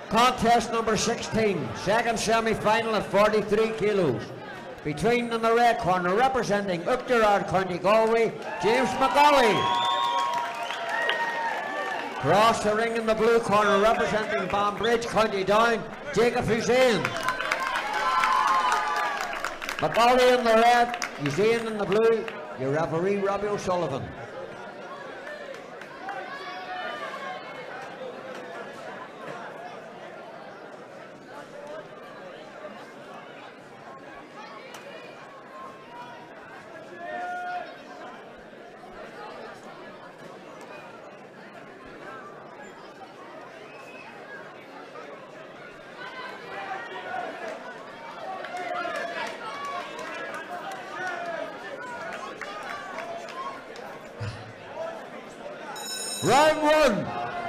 Contest number 16, second semi-final at 43 kilos. Between in the red corner, representing Uachtarard, County Galway, James McGauley. Across the ring in the blue corner, representing Banbridge, County Down, Jacob Hussein. McGauley in the red, Hussein in the blue, your referee Robbie O'Sullivan. Round one.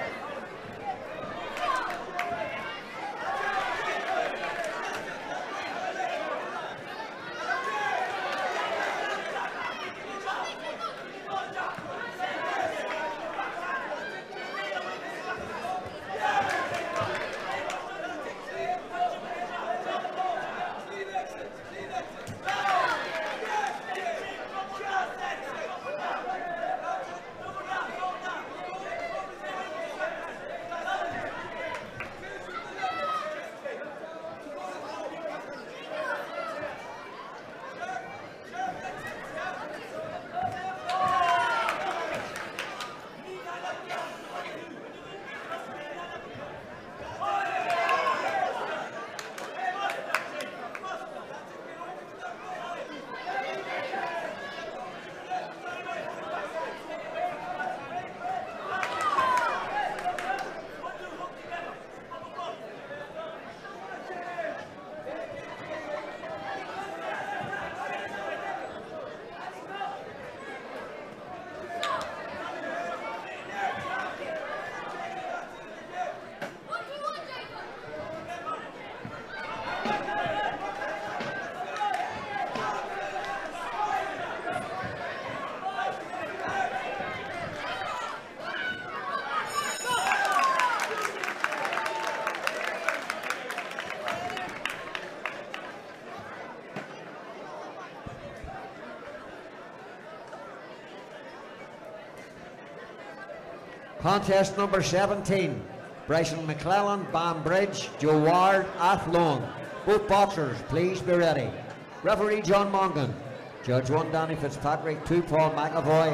Contest number 17, Bryson McClellan, Banbridge, Joe Ward, Athlone. Both boxers, please be ready. Referee John Mongan. Judge 1 Danny Fitzpatrick, 2 Paul McAvoy,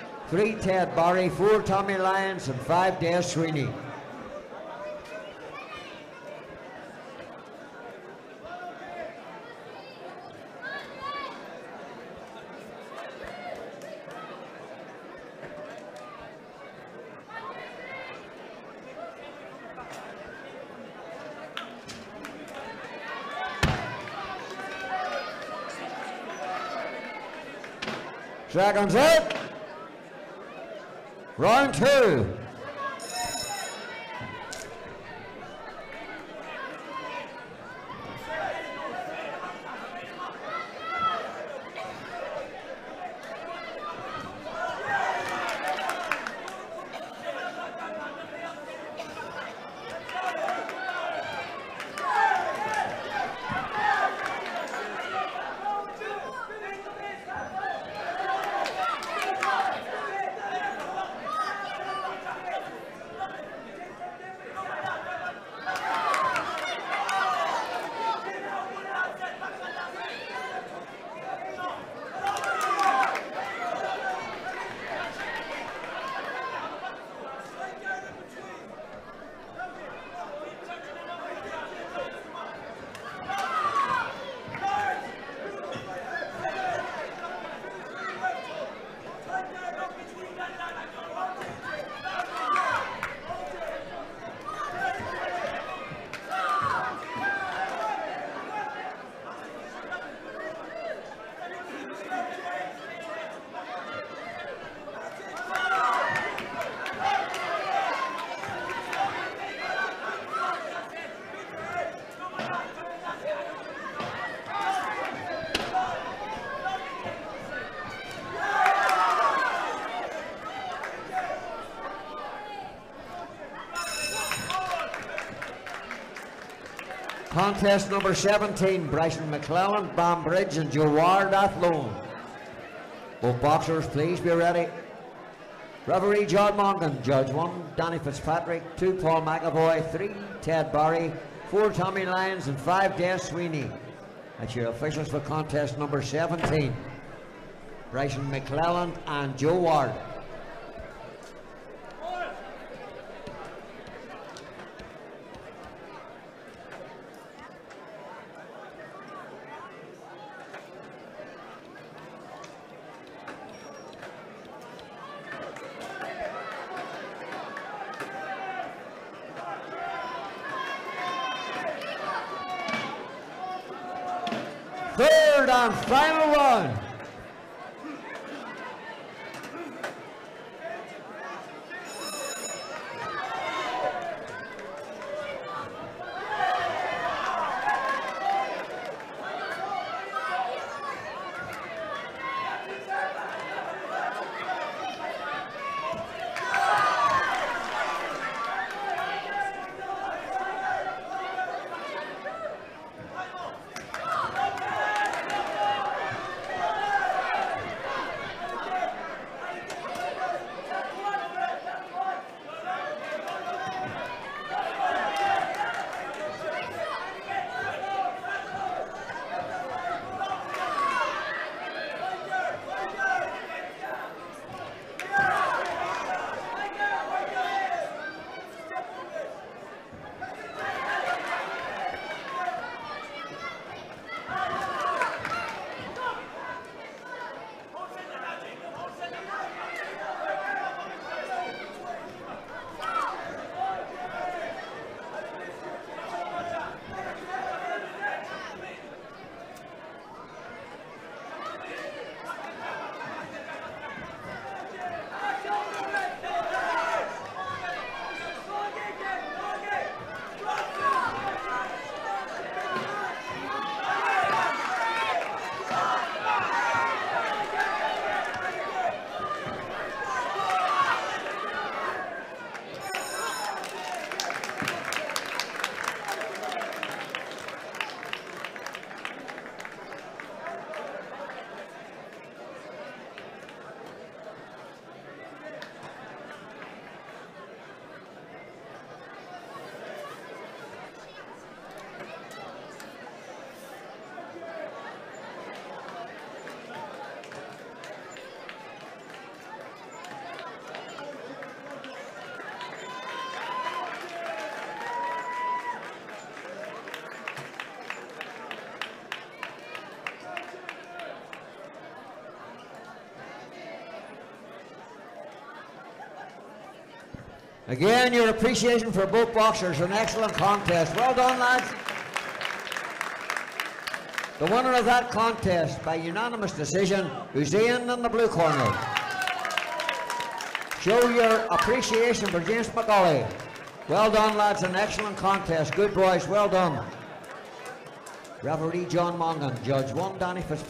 3 Ted Barry, 4 Tommy Lyons and 5 Des Sweeney. Seconds out. Round 2. Contest number 17, Bryson McClellan, Banbridge, and Joe Ward, Athlone. Both boxers, please be ready. Referee John Mongan. Judge 1, Danny Fitzpatrick. 2, Paul McAvoy. 3, Ted Barry. 4, Tommy Lyons, and 5, Des Sweeney. That's your officials for contest number 17. Bryson McClellan and Joe Ward. Third and final round. Again, your appreciation for both boxers, an excellent contest. Well done, lads. The winner of that contest by unanimous decision, Hussein in the blue corner. Show your appreciation for James McCauley. Well done, lads, an excellent contest. Good boys, well done. Referee John Mongan. Judge 1, Danny Fitzpatrick.